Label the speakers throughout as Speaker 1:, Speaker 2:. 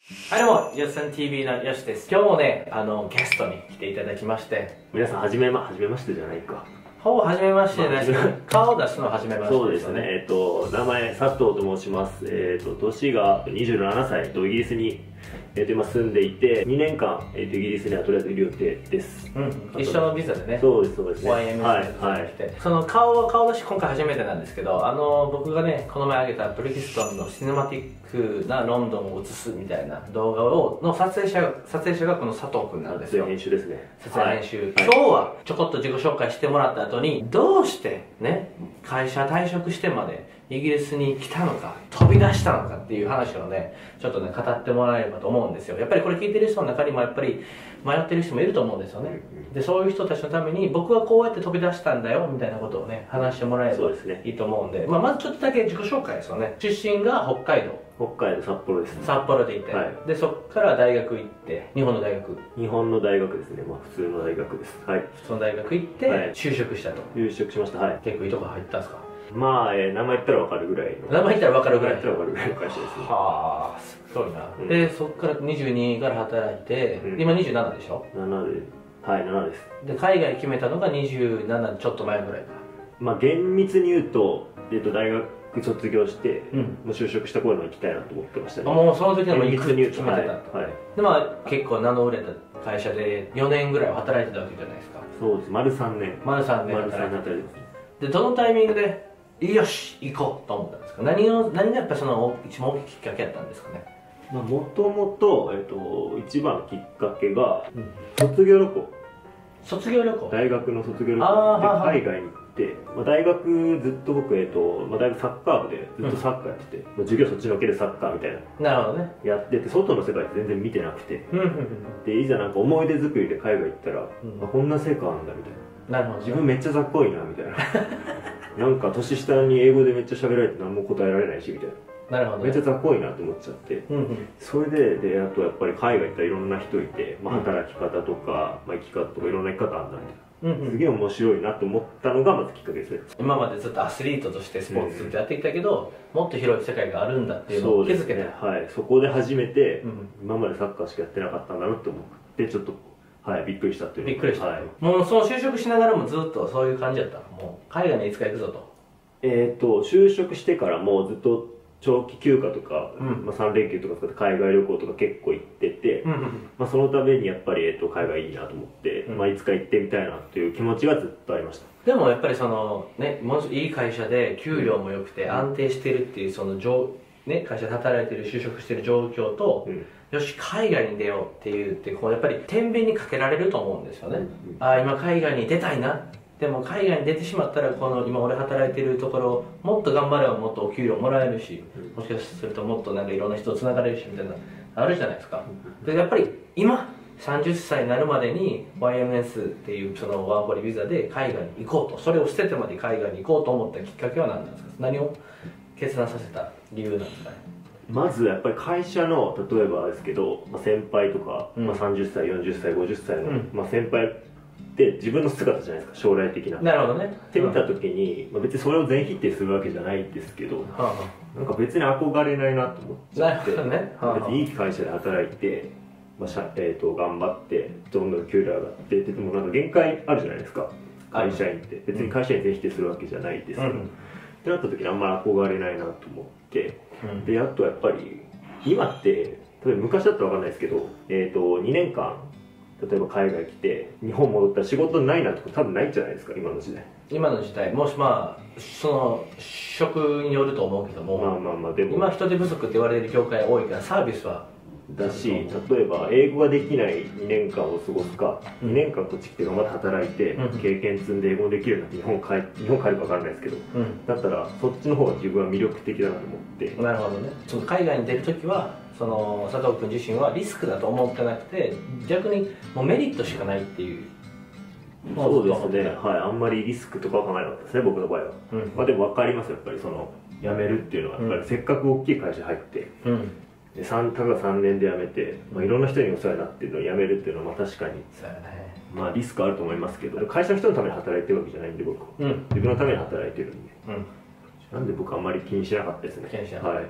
Speaker 1: はい、どうも、よっさん TV のよしです。今日もね、ゲストに来ていただきまして。
Speaker 2: 皆さん、はじめましてじゃないか。
Speaker 1: ほぼはじめましてです。顔を出すのははじめまして
Speaker 2: そうですね。名前、佐藤と申します。年が27歳とイギリスに、今住んでいて、2年間、イギリスにはとりあえずいる予定です。
Speaker 1: うん、一緒のビザでね。
Speaker 2: そうですね。
Speaker 1: YMS で来て。その顔は顔出し今回初めてなんですけど、僕がね、この前上げたブリキストンのシネマティックなロンドンを映すみたいな動画の撮影者がこの佐藤君なんですよ。
Speaker 2: 撮影編集ですね。
Speaker 1: 撮影編集。今日はちょこっと自己紹介してもらった後に、どうしてね、会社退職してまでイギリスに来たのか、飛び出したのかっていう話をね、ちょっとね、語ってもらえればと思うんですよ。やっぱりこれ聞いてる人の中にもやっぱり迷ってる人もいると思うんですよね。で、そういう人たちのために僕はこうやって飛び出したんだよみたいなことをね、話してもらえればいいと思うんで、まずちょっとだけ自己紹介ですよね。出身が北海道
Speaker 2: 札幌ですね。
Speaker 1: 札幌でいて、でそこから大学行って、日本の大学
Speaker 2: ですね。普通の大学です。はい。
Speaker 1: 普通の大学行って、就職したと。
Speaker 2: 就職しました。はい。
Speaker 1: 結構いいとこ入ったんですか？
Speaker 2: 名前言ったら分かるぐらいの。
Speaker 1: 名前言ったら分かるぐらい
Speaker 2: の会社ですね。
Speaker 1: はあ、すごいな。で、そこから22から働いて、今27でしょ？7
Speaker 2: で。はい、7です。
Speaker 1: で、海外決めたのが27ちょっと前ぐらいか。
Speaker 2: 厳密に言うと、大学卒業して、もう就職した頃に行きたいなと思ってましたね。
Speaker 1: もうその時はもう行くって決めてたと。
Speaker 2: はい。
Speaker 1: で、結構名の売れた会社で4年ぐらい働いてたわけじゃないですか。
Speaker 2: そうです。丸3年働いてます。
Speaker 1: で、どのタイミングで、よし、行こうと思ったんですか？何がやっぱりその一番大きいきっかけだったんですかね？
Speaker 2: もともと、一番きっかけが、卒業旅行。大学の卒業旅行で海外に行って、大学ずっと僕、大学サッカー部でずっとサッカーやってて、授業そっちのけでサッカーみたいな。
Speaker 1: なるほどね。
Speaker 2: やってて、外の世界全然見てなくて。で、いざなんか思い出作りで海外行ったら、こんな世界あんだみたいな。
Speaker 1: なるほど。
Speaker 2: 自分めっちゃ雑魚いな、みたいな。なんか年下に英語でめっちゃ喋られて何も答えられないしみたいな。
Speaker 1: なるほど、
Speaker 2: めっちゃ雑魚いなと思っちゃって、それであとやっぱり海外行ったらいろんな人いて、働き方とか、生き方とかいろんな生き方あんだみたいな、すげえ面白いなと思ったのがまずきっかけですね。
Speaker 1: 今までずっとアスリートとしてスポーツずっとやってきたけど、もっと広い世界があるんだっていうのを気づけた。
Speaker 2: はい、そこで初めて、今までサッカーしかやってなかったんだなって思ってちょっとびっくりしたっていう。
Speaker 1: びっくりした。もうその就職しながらもずっとそういう感じだったの？もう海外にいつか行くぞと。
Speaker 2: 就職してからもうずっと長期休暇とか、3連休とか使って海外旅行とか結構行ってて、そのためにやっぱり、海外いいなと思って、いつか行ってみたいなという気持ちがずっとありました。
Speaker 1: でもやっぱりそのね、もしいい会社で給料も良くて安定してるっていうその会社で働いてる就職してる状況と、よし海外に出ようっていうこうやっぱり天秤にかけられると思うんですよね。今海外に出たいな。でも海外に出てしまったらこの今俺働いてるところもっと頑張ればもっとお給料もらえるし、もしかするともっとなんかいろんな人とつながれるしみたいなあるじゃないですか。でやっぱり今30歳になるまでに YMS っていうそのワーホリビザで海外に行こうと、それを捨ててまで海外に行こうと思ったきっかけは何なんですか？何を決断させた理由なんですかね？
Speaker 2: まずやっぱり会社の例えばですけど、先輩とか、30歳40歳50歳の、先輩で自分の姿じゃないですか、将来的な。
Speaker 1: なるほどね。
Speaker 2: って見た時に、別にそれを全否定するわけじゃないんですけど、なんか別に憧れないなと思っちゃって、別にいい会社で働いて、頑張ってどんどん給料上がってでもなんか限界あるじゃないですか、会社員って別に会社員全否定するわけじゃないですけど、ってなった時にあんまり憧れないなと思って、であとやっぱり今って例えば昔だったら分かんないですけど、2年間例えば海外来て日本戻ったら仕事ないなとか多分ないんじゃないですか、今の時代。
Speaker 1: 今の時代もしその職によると思うけども、でも今人手不足って言われる業界多いからサービスは
Speaker 2: だし、例えば英語ができない2年間を過ごすか、2年間こっち来て頑張って働いて、経験積んで英語できるようになって日本帰るか分からないですけど、だったらそっちの方が自分は魅力的だなと思って。
Speaker 1: なるほどね。その海外に出る時はその佐藤君自身はリスクだと思ってなくて、逆にもうメリットしかないっていう。
Speaker 2: そうですね、はい、あんまりリスクとかは考えなかったですね、僕の場合は。でも分かります、やっぱりその辞めるっていうのはやっぱりせっかく大きい会社入って、でたかが3年で辞めて、いろんな人にお世話になってるのを辞めるっていうのは確かにリスクあると思いますけど、会社の人のために働いてるわけじゃないんで僕は、自分のために働いてるんで、なんで僕あんまり気にしなかったですね。
Speaker 1: はい。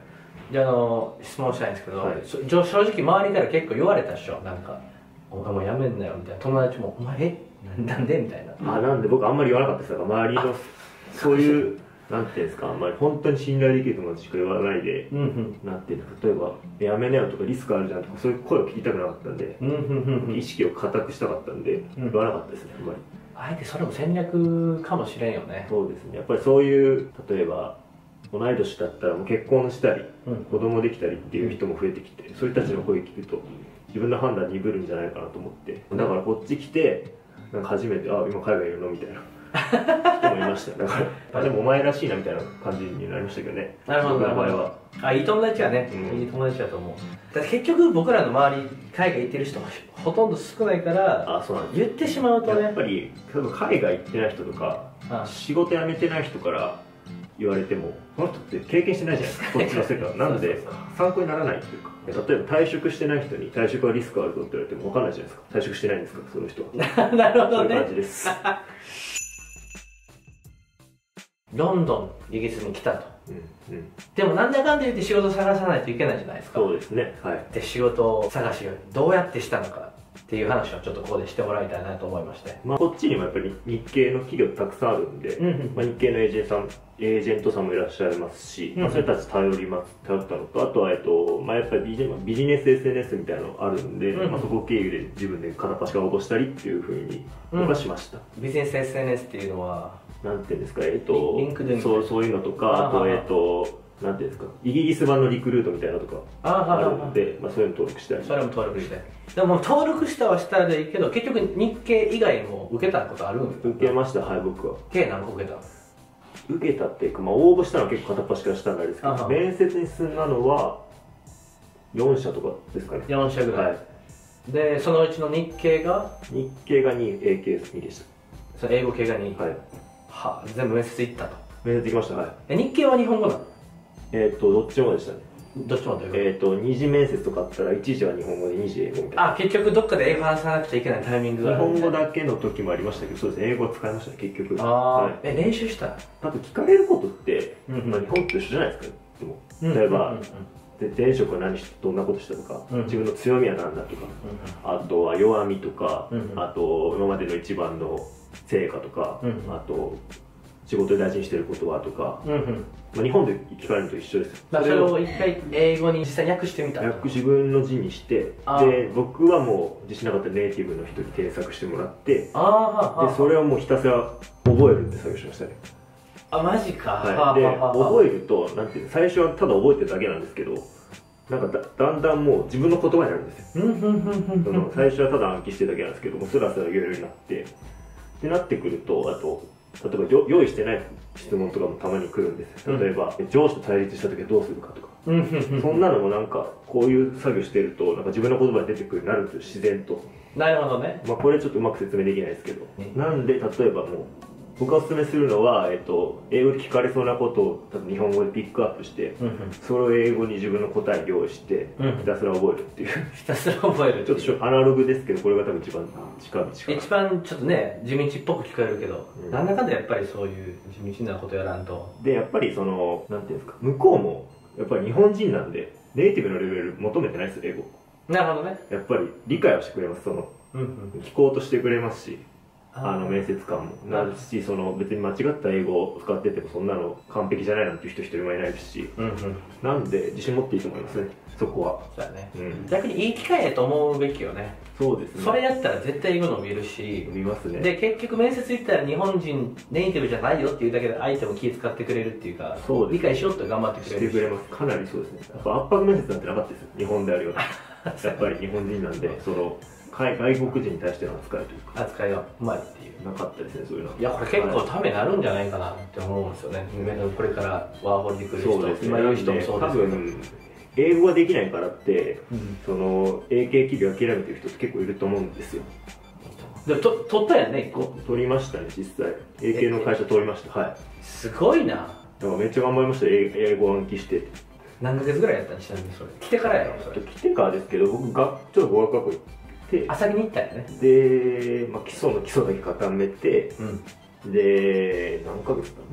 Speaker 1: じゃあ質問したいんですけど、はい、正直周りから結構言われたでしょ、なんか「お前もうやめんなよ」みたいな。友達も「お前なんで?」みたいな。
Speaker 2: なんで僕あんまり言わなかったですから、周りのそういうなんていうんですか、あんまり本当に信頼できる友達しか言わないで、なんていうの、例えば「やめなよ」とか「リスクあるじゃん」とかそういう声を聞きたくなかったんで、意識を固くしたかったんで言わなかったですね、あんまり。
Speaker 1: あえてそれも戦略かもしれんよね。
Speaker 2: そうですね、やっぱりそういう例えば同い年だったらもう結婚したり、子供できたりっていう人も増えてきて、そういう人たちの声聞くと自分の判断鈍るんじゃないかなと思って、だからこっち来てなんか初めて「あ、今海外いるの?」みたいな人もいました。だからでもお前らしいなみたいな感じになりましたけどね。
Speaker 1: なるほどなるほど。いい友達はね、いい友達だと思う。だって結局僕らの周り海外行ってる人ほとんど少ないから、言ってしまうとね、
Speaker 2: やっぱり海外行ってない人とか仕事辞めてない人から言われても、この人って経験してないじゃないですか、こっちの世界なので参考にならないっていうか。例えば退職してない人に退職はリスクあるぞって言われても分かんないじゃないですか。退職してないんですか、その人は。
Speaker 1: なるほどね。
Speaker 2: そういう感じです。
Speaker 1: ロンドン、イギリスに来たと。でもなんだかんだ言って仕事探さないといけないじゃないですか。
Speaker 2: そうですね。はい。
Speaker 1: で仕事探しをどうやってしたのかっていう話をちょっとここでしてもらいたいなと思いまして。
Speaker 2: こっちにもやっぱり日系の企業たくさんあるんで、日系のエージェントさんもいらっしゃいますし、それたち頼ったのと、あとはやっぱりビジネス SNS みたいなのあるんで、そこ経由で自分で片っ端から応募したりっていうふうに僕はしました。
Speaker 1: ビジネス SNS っていうのは
Speaker 2: なんていうんですか、
Speaker 1: リンクドイン
Speaker 2: そういうのとか、あとなんていうんですか、イギリス版のリクルートみたいなのとかあるんで、そういうの登録したり。
Speaker 1: それも登録して。でも登録したはしたでいいけど、結局日系以外も受けたことあるんですか？
Speaker 2: 受けました、はい、僕は。
Speaker 1: 計何個受けた？
Speaker 2: 受けたっていうか、応募したのは結構片っ端からしたんですけど、面接に進んだのは4社とかですかね。
Speaker 1: 4社ぐらい。で、そのうちの日系が
Speaker 2: 2、英系2でした。
Speaker 1: その英語系が2。
Speaker 2: はい。
Speaker 1: 全部面接行ったと。
Speaker 2: 面接行きました。はい。
Speaker 1: 日系は日本語なの？
Speaker 2: どっちもでしたね。
Speaker 1: どっちもというか
Speaker 2: 二次面接とかあったら1次は日本語で2次英語みたいな。
Speaker 1: 結局どっかで英語話さなくちゃいけないタイミングがある。
Speaker 2: 日本語だけの時もありましたけど、そうですね、英語は使いましたね、結局。
Speaker 1: 練習した？
Speaker 2: あと聞かれることって、日本と一緒じゃないですか。でも例えば前職はどんなことしたとか、自分の強みは何だとか、あとは弱みとか、あと今までの一番の成果とか、あと仕事で大事にしてる言葉とか、日本で聞かれるのと一緒です。
Speaker 1: それを一回英語に実際に訳してみた。
Speaker 2: 自分の字にして、で僕はもう自信なかったネイティブの人に添削してもらって、でそれをもうひたすら覚えるって作業しましたね。
Speaker 1: マジか。
Speaker 2: で覚えるとなんていう最初はただ覚えてるだけなんですけど、なんかだんだんもう自分の言葉になるんですよ。最初はただ暗記してるだけなんですけども、スラスラ言えるようになってなってくると、あと例えば用意してない質問とかもたまに来るんですよ。例えば、上司と対立した時はどうするかとか、そんなのもなんかこういう作業してるとなんか自分の言葉に出てくるようになるんですよ、自然と。
Speaker 1: なるほどね。
Speaker 2: これちょっとうまく説明できないですけど、なんで例えばもう僕がおすすめするのは、英語で聞かれそうなことを多分日本語でピックアップして、それを英語に自分の答えを用意して、ひたすら覚えるっていう。
Speaker 1: ひたすら覚える。
Speaker 2: ちょっとアナログですけど、これが多分一番近道かな。
Speaker 1: 一番ちょっとね、地道っぽく聞こえるけど、なんだかんだやっぱりそういう地道なことやらんと。
Speaker 2: で、やっぱりなんていうんですか、向こうも、やっぱり日本人なんで、ネイティブのレベル求めてないですよ、英語。
Speaker 1: なるほどね。
Speaker 2: やっぱり理解はしてくれます、聞こうとしてくれますし。面接官もなるし、別に間違った英語を使っててもそんなの完璧じゃないなんていう人一人もいないですし、なんで自信持っていいと思いますね、そこは。
Speaker 1: そうだね。逆にいい機会やと思うべきよね。
Speaker 2: そうですね。
Speaker 1: それやったら絶対英語伸びるし、
Speaker 2: 伸びますね。
Speaker 1: で結局面接行ったら日本人ネイティブじゃないよっていうだけで相手も気使ってくれるっていうか、理解しようと頑張ってくれる。
Speaker 2: してくれます。かなりそうですね。やっぱ圧迫面接なんてなかったですよ、日本であるような。やっぱり日本人なんで、外国人に対しての扱いというか、
Speaker 1: 扱いがうまいっていう
Speaker 2: なかったですね、そういうの。
Speaker 1: いや、これ結構ためになるんじゃないかなって思うんですよね。これからワーホリで来る人、今言う人もそうですけど、
Speaker 2: 英語ができないからって、英系企業諦めてる人って結構いると思うんですよ。
Speaker 1: でも取ったやんね、1個。
Speaker 2: 取りましたね、実際。英系の会社取りました。はい。
Speaker 1: すごいな。だ
Speaker 2: からめっちゃ頑張りました、英語暗記して。
Speaker 1: 何ヶ月ぐらいやったんちなみにそれ。来てからやろ、それ。
Speaker 2: 来てからですけど、僕がちょっと語学学校行って、
Speaker 1: 先に行ったよね。
Speaker 2: で、基礎の基礎だけ固めて、で、何ヶ月かな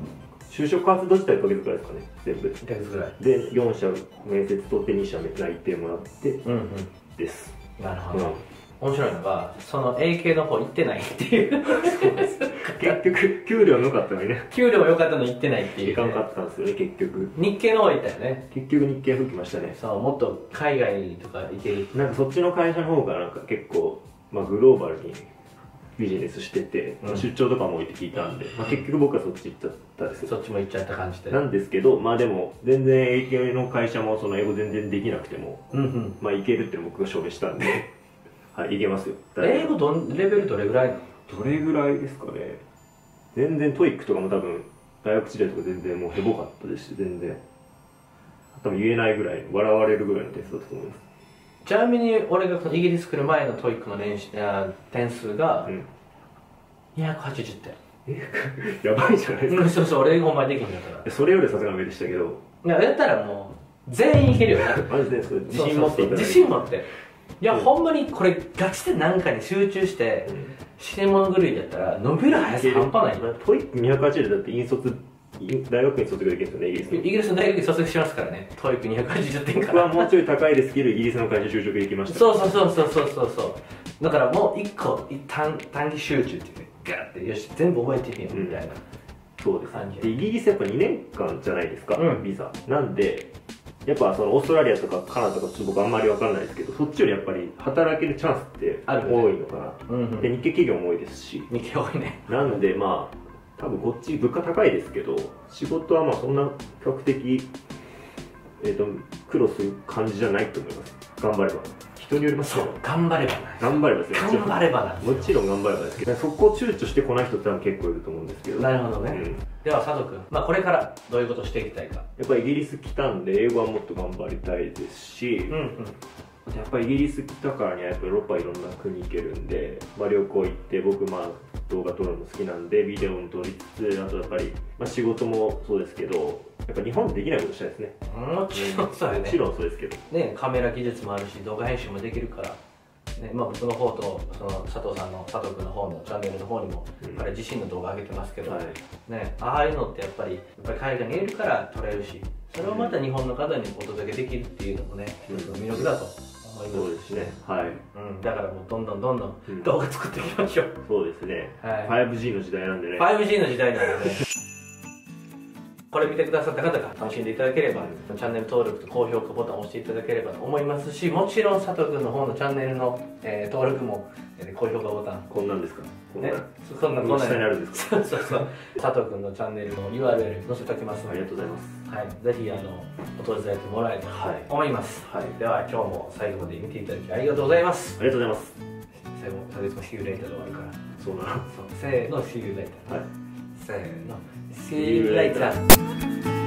Speaker 2: 就職活動自体1ヶ月ぐらいですかね、全部。
Speaker 1: 1ヶ月ぐらい
Speaker 2: で、4社面接取って2社内定もらってです。
Speaker 1: なるほど。面白いのが、その A 系の方行ってないっていう。
Speaker 2: そうです。結局、給料も良かったのにね。
Speaker 1: 給料も良かったのに行ってないっていう。
Speaker 2: いかんかったんですよね、結局。
Speaker 1: 日系の方行ったよね。
Speaker 2: 結局日系吹きましたね。
Speaker 1: そう、もっと海外とか行ける。
Speaker 2: なんかそっちの会社の方がなんか結構、まあグローバルにビジネスしてて、出張とかも多いって聞いたんで、まあ結局僕はそっち行っちゃったんですよ。
Speaker 1: そっちも行っちゃった感じで。
Speaker 2: なんですけど、まあでも、全然 A 系の会社もその英語全然できなくても、まあいけるって僕が証明したんで、はい、いけますよ。
Speaker 1: 英語レベルどれぐらいなの？
Speaker 2: どれぐらいですかね。全然トイックとかも多分、大学時代とか全然もうヘボかったですし、全然。多分言えないぐらい、笑われるぐらいのテストだと思います。
Speaker 1: ちなみに俺がイギリス来る前のトイックの点数が、280点。
Speaker 2: やばいじゃないですか。
Speaker 1: そうそう、俺英語ほんまにできへんかったから。
Speaker 2: それよりさすが上でしたけど。
Speaker 1: やったらもう、全員いけるよな。
Speaker 2: マジで、自信持っていただいて。
Speaker 1: 自信持って。いや、ほんまにこれガチで何かに集中して死に物狂いだったら伸びる速さ半端ない。
Speaker 2: トイック280だって大学院卒業できるんですよね、イギリス。
Speaker 1: イギリスの大学院卒業しますからね、トイック280点から。
Speaker 2: 僕はもうちょい高いですけどイギリスの会社就職できました。
Speaker 1: そうだからもう一個短期集中っていうね、ガーってよし全部覚えてみようみたいな。
Speaker 2: そうです。でイギリスやっぱ2年間じゃないですか、ビザなんでやっぱそのオーストラリアとかカナダとか僕あんまり分からないですけど、そっちよりやっぱり働けるチャンスって多いのかな。で日系企業も多いですし、
Speaker 1: 日系多いね。
Speaker 2: なんでまあ多分こっち物価高いですけど、仕事はまあそんな比較的苦労する感じじゃないと思います。頑張れば。人によりますけど。
Speaker 1: 頑張ればな。
Speaker 2: 頑張ればですよ。
Speaker 1: 頑張ればな。
Speaker 2: もちろん頑張ればですけど、そこを躊躇してこない人って結構いると思うんですけど。
Speaker 1: なるほどね。では佐藤君、まあこれからどういうことをしていきたいか。
Speaker 2: やっぱりイギリス来たんで英語はもっと頑張りたいですし、やっぱりイギリス来たからにはやっぱヨーロッパいろんな国行けるんで、まあ、旅行行って僕まあ動画撮るの好きなんでビデオも撮りつつ、あとやっぱり、まあ、仕事もそうですけどやっぱ日本でできないことしたいですね。
Speaker 1: もちろんそうやね。
Speaker 2: もちろんそうですけど
Speaker 1: ね、カメラ技術もあるし動画編集もできるから、ね、まあ僕の方とその佐藤君の方のチャンネルの方にも彼自身の動画上げてますけど、ね、ああいうのってやっぱり海外にいるから撮れるし、それをまた日本の方にお届けできるっていうのもね、一つの魅力だと。
Speaker 2: そうですね。はい。
Speaker 1: だからもうどんどん動画作っていきましょう。
Speaker 2: そうですね。5G の時代なんでね。
Speaker 1: 5G の時代なんでね。これ見てくださった方が楽しんでいただければ、チャンネル登録と高評価ボタンを押していただければと思いますし、もちろん佐藤君の方のチャンネルの、登録も、高評価ボタン。
Speaker 2: こんなんですか？
Speaker 1: こんな
Speaker 2: 下にあるんですか？
Speaker 1: そう佐藤君のチャンネルの URL 載せておきますので、
Speaker 2: ありがとうございます。
Speaker 1: はい、ぜひ訪れてもらえたらと思います。では今日も最後まで見ていただきありがとうございます。
Speaker 2: ありがとうございます。
Speaker 1: 最後佐藤君 See you later で終わるから。
Speaker 2: そうなの。
Speaker 1: せーの See you later。
Speaker 2: はい。
Speaker 1: せーの See you later。